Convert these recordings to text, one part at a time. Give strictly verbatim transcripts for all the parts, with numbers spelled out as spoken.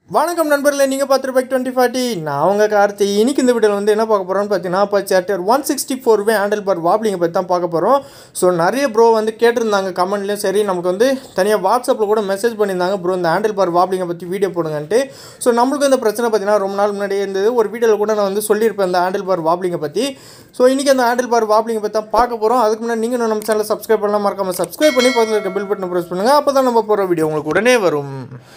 வணக்கம் நண்பர்களே, நீங்கள் பார்த்துருப்பேன் டுவெண்ட்டி ஃபார்ட்டி. நான் அவங்க கார்த்தி. இன்றைக்கி இந்த வீடியோவில் வந்து என்ன பார்க்க போகிறோன்னு பார்த்தீங்கன்னா, இப்போ chapter one sixty four V handlebar வாப்லிங்கை பற்றி தான் பார்க்க போகிறோம். ஸோ நிறைய ப்ரோ வந்து கேட்டிருந்தாங்க கமெண்ட்லேயும் சரி, நமக்கு வந்து தனியாக வாட்ஸ்அப்பில் கூட மெசேஜ் பண்ணியிருந்தாங்க, ப்ரோ இந்த ஹேண்டில் பார் வாப்லிங்கை பற்றி வீடியோ போடுங்கன்ட்டு. ஸோ நம்மளுக்கு இந்த பிரச்சனை பார்த்தீங்கன்னா ரொம்ப நாள் முன்னாடியே இருந்தது. ஒரு வீடியோவில் கூட நான் வந்து சொல்லியிருப்பேன் இந்த ஹேண்டில் பார் வாப்லிங்கை பற்றி. ஸோ இன்றைக்கி அந்த ஹேண்டில் பார் வாப்லிங்கை பற்றி தான் பார்க்க போகிறோம். அதுக்கு முன்னாடி நீங்கள் நம்ம சேனலை சப்ஸ்கிரைப் பண்ணலாம், மறக்காமல் சப்ஸ்கிரைப் பண்ணி பக்கத்தில் இருக்க பெல் பட்டனை ப்ரெஸ் பண்ணுங்கள். அப்போ தான் நம்ம போகிற வீடியோ உங்களுக்கு உடனே வரும்.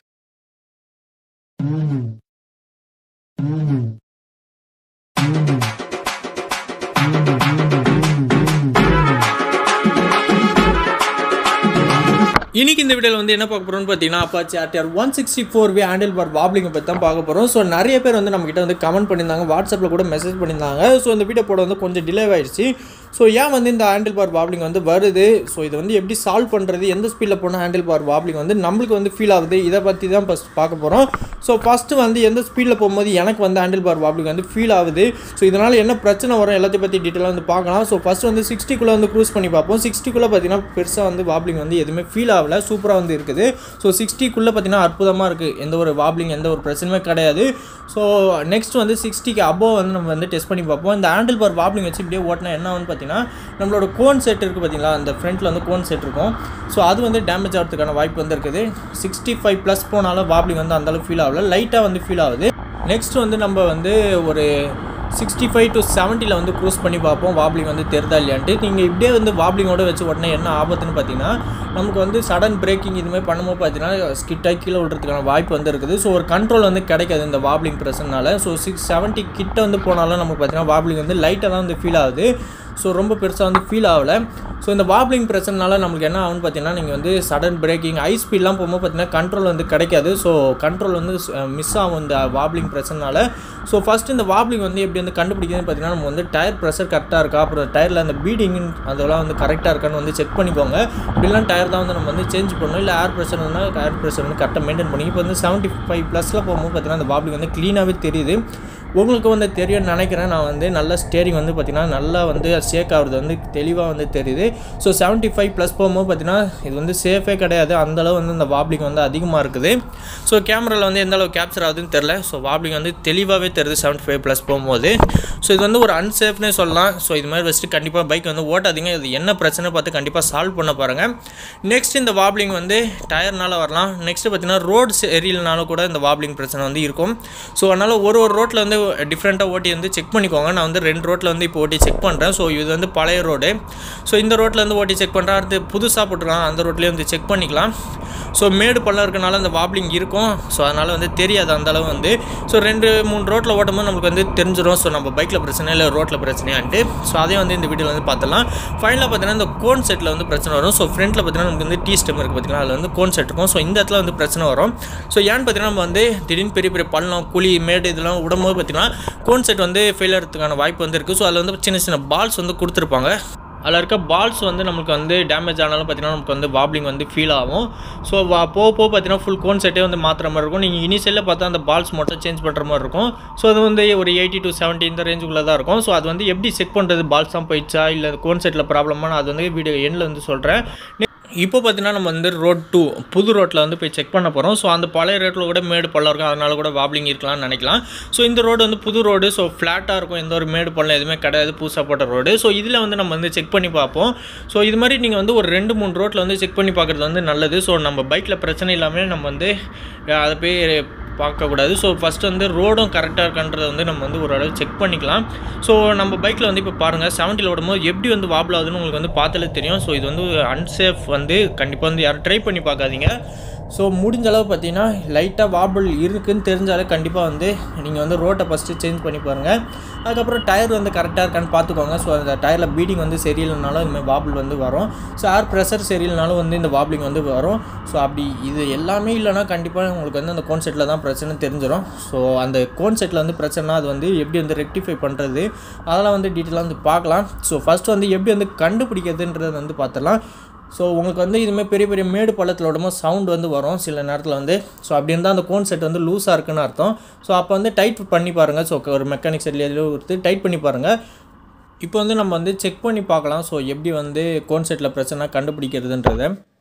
இன்றைக்கி இந்த வீடியோவில் வந்து என்ன பார்க்க போகிறோம்னு பார்த்தீங்கன்னா, Apache RTR one sixty four V handlebar வாப்லிங்கை பற்றி தான் பார்க்க போகிறோம். ஸோ நிறைய பேர் வந்து நம்மகிட்ட வந்து கமெண்ட் பண்ணியிருந்தாங்க, வாட்ஸ்அப்பில் கூட மெசேஜ் பண்ணியிருந்தாங்க. ஸோ இந்த வீடியோ போட வந்து கொஞ்சம் டிலே ஆகிடுச்சு. ஸோ ஏன் வந்து இந்த ஹேண்டில் பார் வாப்லிங் வந்து வருது, ஸோ இதை வந்து எப்படி சால்வ் பண்ணுறது, எந்த ஸ்பீடில் போனால் ஹேண்டில் பார் வாப்லிங் வந்து நம்மளுக்கு வந்து ஃபீல் ஆகுது, இதை பற்றி தான் ஃபஸ்ட் பார்க்க போகிறோம். ஸோ ஃபஸ்ட்டு வந்து எந்த ஸ்பீடில் போகும்போது எனக்கு வந்து ஹேண்டில் பார் வாப்லிங் வந்து ஃபீல் ஆகுது, ஸோ இதனால் என்ன பிரச்சனை வரும் எல்லாத்தையும் பற்றி டீட்டெயிலாக வந்து பார்க்கலாம். ஸோ ஃபஸ்ட்டு வந்து சிக்ஸ்டிக்குள்ளே வந்து க்ரூஸ் பண்ணி பார்ப்போம். சிக்ஸ்டிக்குள்ளே பார்த்தீங்கன்னா பெருசாக வந்து வாப்லிங் வந்து எதுவுமே ஃபீல் ஆகலை, சூப்பராக வந்து இருக்குது. ஸோ சிக்ஸ்டிக்குள்ளே பார்த்தீங்கன்னா அற்புதமாக இருக்குது, எந்த ஒரு வாப்லிங் எந்த ஒரு பிரச்சனையுமே கிடையாது. ஸோ நெக்ஸ்ட் வந்து சிக்ஸ்டிக்கு அபோவ் வந்து நம்ம வந்து டெஸ்ட் பண்ணி பார்ப்போம். இந்த ஹேண்டில் பார் வாப்லிங் வச்சு இப்படியே ஓட்டினா என்ன ஆகுன்னு பார்த்தீங்கன்னா, நம்மளோட கோன் செட் இருக்குது பார்த்தீங்களா, அந்த ஃப்ரண்ட்டில் வந்து கோன் செட் இருக்கும். ஸோ அது வந்து டேமேஜ் ஆகிறதுக்கான வாய்ப்பு வந்து இருக்குது. சிக்ஸ்டி ஃபைவ் ப்ளஸ் போனாலும் வாப்லிங் வந்து அந்தளவுக்கு ஃபீல் ஆகலை, லைட்டாக வந்து ஃபீல் ஆகுது. நெக்ஸ்ட் வந்து நம்ம வந்து ஒரு சிக்ஸ்டி ஃபைவ் டு செவன்ட்டியில் வந்து க்ரூஸ் பண்ணி பார்ப்போம் வாப்லிங் வந்து தெரிதா இல்லையான்ட்டு. நீங்கள் இப்படியே வந்து வாப்லிங்கோடு வச்சு உடனே என்ன ஆபத்துன்னு பார்த்தீங்கன்னா, நமக்கு வந்து சடன் பிரேக்கிங் இதுமாதிரி பண்ணும்போது பார்த்தீங்கன்னா ஸ்கிட்டாகி கீழே விடுறதுக்கான வாய்ப்பு வந்து இருக்குது. ஸோ ஒரு கண்ட்ரோல் வந்து கிடைக்காது இந்த வாப்லிங் ப்ரெஷர்னால. ஸோ சிக்ஸ் செவன்ட்டி கிட்ட வந்து போனாலும் நமக்கு பார்த்தீங்கன்னா வாப்லிங் வந்து லைட்டாக தான் வந்து ஃபீல் ஆகுது. ஸோ ரொம்ப பெருசாக வந்து ஃபீல் ஆகலை. ஸோ இந்த வாப்லிங் பிரச்சனைனால நம்மளுக்கு என்ன ஆகுன்னு பார்த்தீங்கன்னா, நீங்கள் வந்து சடன் பிரேக்கிங் ஹை ஸ்பீட்லாம் போகும்போது பார்த்தீங்கன்னா கண்ட்ரோல் வந்து கிடைக்காது. ஸோ கண்ட்ரோல் வந்து மிஸ் ஆகும் இந்த வாப்லிங் பிரச்சனைனால. ஸோ ஃபஸ்ட்டு இந்த வாப்லிங் வந்து எப்படி வந்து கண்டுபிடிக்கிறதுன்னு பார்த்தீங்கன்னா, நம்ம வந்து டயர் ப்ரெஷர் கரெக்டாக இருக்கா, அப்புறம் டயரில் அந்த பீடிங் அதெல்லாம் வந்து கரெக்டாக இருக்கான்னு வந்து செக் பண்ணிக்கோங்க. இப்படிலாம் டயர் தான் வந்து நம்ம வந்து சேஞ்ச் பண்ணணும். இல்லை ஏர் ப்ரெஷர் வந்து ஏர் ப்ரெஷர் வந்து கரெக்டாக மெயின்டைன் பண்ணி. இப்போ வந்து செவன்ட்டி ஃபைவ் ப்ளஸில் போகும்போது பார்த்தீங்கன்னா அந்த வாப்லிங் வந்து க்ளீனாகவே தெரியுது. உங்களுக்கு வந்து தெரியும்னு நினைக்கிறேன். நான் வந்து நல்ல ஸ்டேரிங் வந்து பார்த்திங்கன்னா நல்லா வந்து ஷேக் ஆகுறது வந்து தெளிவாக வந்து தெரியுது. ஸோ செவன்ட்டி ஃபைவ் ப்ளஸ் போகும்போது பார்த்திங்கன்னா இது வந்து சேஃபே கிடையாது, அந்தளவு வந்து இந்த வாப்லிங் வந்து அதிகமாக இருக்குது. ஸோ கேமராவில் வந்து எந்த அளவு கேப்சர் ஆகுதுன்னு தெரில. ஸோ வாப்லிங் வந்து தெளிவாகவே தெரியுது செவன்ட்டி ஃபைவ் ப்ளஸ் போகும்போது. ஸோ இது வந்து ஒரு அன்சேஃப்னே சொல்லலாம். ஸோ இது மாதிரி வச்சுட்டு கண்டிப்பாக பைக் வந்து ஓட்டாதீங்க. இது என்ன பிரச்சனை பார்த்து கண்டிப்பாக சால்வ் பண்ண பாருங்கள். நெக்ஸ்ட் இந்த வாப்லிங் வந்து டயர்னால வரலாம். நெக்ஸ்ட்டு பார்த்திங்கன்னா ரோடு சரியில்னாலும் கூட இந்த வாப்லிங் பிரச்சனை வந்து இருக்கும். ஸோ அதனால் ஒரு ஒரு ரோட்டில் வந்து டிஃப்ரெண்ட்டாக ஓட்டி வந்து செக் பண்ணிக்கோங்க. நான் வந்து ரெண்டு ரோட்டில் வந்து இப்போ ஓட்டி செக் பண்ணுறேன். ஸோ இது வந்து பழைய ரோடு. ஸோ இந்த ரோட்டில் வந்து ஓட்டி செக் பண்ணுறேன். அடுத்து புதுசாக போட்டுருக்கலாம், அந்த ரோட்லேயே வந்து செக் பண்ணிக்கலாம். ஸோ மேடு பள்ளம் இருக்கனால அந்த வாப்லிங் இருக்கும். ஸோ அதனால் வந்து தெரியாது அந்தளவு வந்து. ஸோ ரெண்டு மூணு ரோட்டில் ஓட்டும்போது நம்மளுக்கு வந்து தெரிஞ்சிடும். ஸோ நம்ம பைக்கில் பிரச்சனை இல்லை ரோட்டில் பிரச்சனையான்ட்டு. ஸோ அதையும் வந்து இந்த வீடியோவில் வந்து பார்த்துலாம். ஃபைனலாக பார்த்தீங்கன்னா இந்த கோன் செட்டில் வந்து பிரச்சனை வரும். ஸோ ஃப்ரண்ட்டில் பார்த்தீங்கன்னா நமக்கு வந்து டீ ஸ்டெம் இருக்குது பார்த்தீங்கன்னா, அதில் வந்து கோன் செட் இருக்கும். ஸோ இந்த இடத்துல வந்து பிரச்சனை வரும். ஸோ ஏன்னு பார்த்தீங்கன்னா நம்ம வந்து திடீர்னு பெரிய பெரிய பள்ளம் குழி மேடு இதெல்லாம் விடும்போது பார்த்தீங்கன்னா கோன் செட் வந்து ஃபெயில் ஆகிறதுக்கான வாய்ப்பு வந்து இருக்குது. ஸோ அதில் வந்து சின்ன சின்ன பால்ஸ் வந்து கொடுத்துருப்பாங்க. அதில் இருக்க பால்ஸ் வந்து நமக்கு வந்து டேமேஜ் ஆனாலும் பார்த்தீங்கன்னா நமக்கு வந்து வாப்லிங் வந்து ஃபீல் ஆகும். ஸோ வா போக போக பார்த்தீங்கன்னா ஃபுல் கோன் செட்டே வந்து மாற்றுற மாதிரி இருக்கும். நீங்கள் இனிஷியலில் பார்த்தா அந்த பால்ஸ் மட்டும் சேஞ்ச் பண்ணுற மாதிரி இருக்கும். ஸோ அது வந்து ஒரு எயிட்டி டு செவன்ட்டி இந்த ரேஞ்சுக்குள்ளே தான் இருக்கும். ஸோ அது வந்து எப்படி செக் பண்ணுறது, பால்ஸ் தான் போயிடுச்சா இல்லை கோன் செட்டில் ப்ராப்ளமாக, அது வந்து வீடியோ எண்டில் வந்து சொல்கிறேன். இப்போ பார்த்தீங்கன்னா நம்ம வந்து ரோட் டூ புது ரோட்டில் வந்து போய் செக் பண்ண போகிறோம். ஸோ அந்த பழைய ரோட்டில் கூட மேடு பள்ளம் இருக்கும், அதனால கூட வாப்லிங் இருக்கலாம்னு நினைக்கலாம். ஸோ இந்த ரோடு வந்து புது ரோடு. ஸோ ஃப்ளாட்டாக இருக்கும், எந்த ஒரு மேடு பள்ளம் எதுவுமே கிடையாது, புதுசாக போட்ட ரோடு. ஸோ இதில் வந்து நம்ம வந்து செக் பண்ணி பார்ப்போம். ஸோ இது மாதிரி நீங்கள் வந்து ஒரு ரெண்டு மூணு ரோட்டில் வந்து செக் பண்ணி பார்க்குறது வந்து நல்லது. ஸோ நம்ம பைக்கில் பிரச்சனை இல்லாமல் நம்ம வந்து அதை போய் பார்க்கக்கூடாது. ஸோ ஃபஸ்ட்டு வந்து ரோடும் கரெக்டாக இருக்கான்றதை வந்து நம்ம வந்து ஒரு அளவு செக் பண்ணிக்கலாம். ஸோ நம்ம பைக்கில் வந்து இப்போ பாருங்கள் செவன்ட்டியில் ஓடும்போது எப்படி வந்து வாபிள் ஆகுதுன்னு உங்களுக்கு வந்து பார்த்தாலே தெரியும். ஸோ இது வந்து அன்சேஃப் வந்து கண்டிப்பாக வந்து யாரும் ட்ரை பண்ணி பார்க்காதீங்க. ஸோ முடிஞ்ச அளவு பார்த்தீங்கன்னா லைட்டாக வாபிள் இருக்குதுன்னு தெரிஞ்சாலே கண்டிப்பாக வந்து நீங்கள் வந்து ரோட்டை ஃபஸ்ட்டு சேஞ்ச் பண்ணி பாருங்கள். அதுக்கப்புறம் டயர் வந்து கரெக்டாக இருக்கான்னு பார்த்துக்கோங்க. ஸோ அந்த டயரில் பீடிங் வந்து சரியில்லைனாலும் இதுமாதிரி வாபிள் வந்து வரும். ஸோ ஏர் ப்ரெஷர் சரியில்லைனாலும் வந்து இந்த வாப்லிங் வந்து வரும். ஸோ அப்படி இது எல்லாமே இல்லைனா கண்டிப்பாக உங்களுக்கு வந்து அந்த கோன் செட்டில் தான் பிரச்சனை தெரிஞ்சிடும். ஸோ அந்த கோன் செட்டில் வந்து பிரச்சனைனா அது வந்து எப்படி வந்து ரெக்டிஃபை பண்ணுறது அதெல்லாம் வந்து டீட்டெயிலாக வந்து பார்க்கலாம். ஸோ ஃபஸ்ட்டு வந்து எப்படி வந்து கண்டுபிடிக்கிறதுன்றது வந்து பார்த்துடலாம். ஸோ உங்களுக்கு வந்து இதுமாதிரி பெரிய பெரிய மேடு பள்ளத்தில் விடும்போது சவுண்ட் வந்து வரும் சில நேரத்தில் வந்து. ஸோ அப்படி இருந்தால் அந்த கோன் செட் வந்து லூஸாக இருக்குன்னு அர்த்தம். ஸோ அப்போ வந்து டைட் பண்ணி பாருங்கள். ஸோ ஒரு மெக்கானிக் செட்லேயே எடுத்து டைட் பண்ணி பாருங்கள். இப்போ வந்து நம்ம வந்து செக் பண்ணி பார்க்கலாம். ஸோ எப்படி வந்து கோன் செட்டில் பிரச்சனை கண்டுபிடிக்கிறதுன்றதை.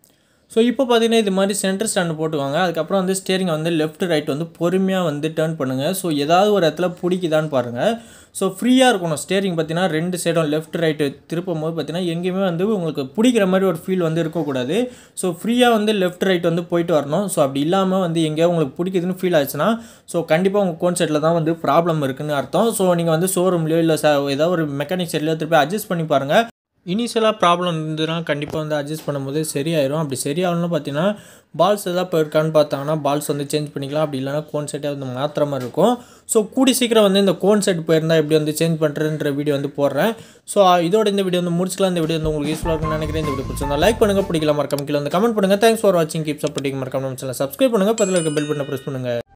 ஸோ இப்போ பார்த்தீங்கன்னா இது மாதிரி சென்டர் ஸ்டாண்டு போட்டுவாங்க. அதுக்கப்புறம் வந்து ஸ்டேரிங்கை வந்து லெஃப்ட் ரைட் வந்து பொறுமையாக வந்து டேர்ன் பண்ணுங்கள். ஸோ ஏதாவது ஒரு இடத்துல பிடிக்குதான்னு பாருங்கள். ஸோ ஃப்ரீயாக இருக்கணும் ஸ்டேரிங் பார்த்தீங்கன்னா ரெண்டு சைடும் லெஃப்ட் ரைட்டு திருப்பும் போது பார்த்தீங்கன்னா எங்கேயுமே வந்து உங்களுக்கு பிடிக்கிற மாதிரி ஒரு ஃபீல் வந்து இருக்கக்கூடாது. ஸோ ஃப்ரீயாக வந்து லெஃப்ட் ரைட் வந்து போயிட்டு வரணும். ஸோ அப்படி இல்லாமல் வந்து எங்கேயாவது உங்களுக்கு பிடிக்குதுன்னு ஃபீல் ஆச்சுன்னா ஸோ கண்டிப்பாக உங்கள் கோன் செட்டில் தான் வந்து ப்ராப்ளம் இருக்குதுன்னு அர்த்தம். ஸோ நீங்கள் வந்து ஷோரூம்லையோ இல்லை ச ஏதாவது ஒரு மெக்கானிக் செட்லையோ திருப்பி அட்ஜஸ்ட் பண்ணி பாருங்கள். இனிஷியலாக ப்ராப்ளம் இருந்ததுன்னா கண்டிப்பாக வந்து அட்ஜஸ்ட் பண்ணும்போது சரியாயிடும். அப்படி சரியாகணும்னு பார்த்தீங்கன்னா பால்ஸ் எதாவது போயிருக்கான்னு பார்த்தாங்கன்னா பால்ஸ் வந்து சேஞ்ச் பண்ணிக்கலாம். அப்படி இல்லைனா கோன் செட்டை வந்து மாத்திர மாதிரி இருக்கும். ஸோ கூடி சீக்கிரம் வந்து இந்த கோன் செட் போயிருந்தால் எப்படி வந்து சேஞ்ச் பண்ணுறதுன்ற வீடியோ வந்து போடுறேன். ஸோ இதோட இந்த வீடியோ வந்து முடிச்சுக்கலாம். இந்த வீடியோ வந்து உங்களுக்கு யூஸ்ஃபுல்லாக இருக்குன்னு நினைக்கிறேன். இந்த வீடியோ பிடிச்சிருந்தா லைக் பண்ணுங்கள், பிடிக்கல மறக்காம கீழே வந்து கமெண்ட் பண்ணுங்கள். தேங்க்ஸ் ஃபார் வாட்சிங். Keep supporting. மறக்காம நம்ம சேனலை சப்ஸ்கிரைப் பண்ணுங்கள். பக்கத்தில் இருக்க பெல் பட்டனை ப்ரெஸ் பண்ணுங்கள்.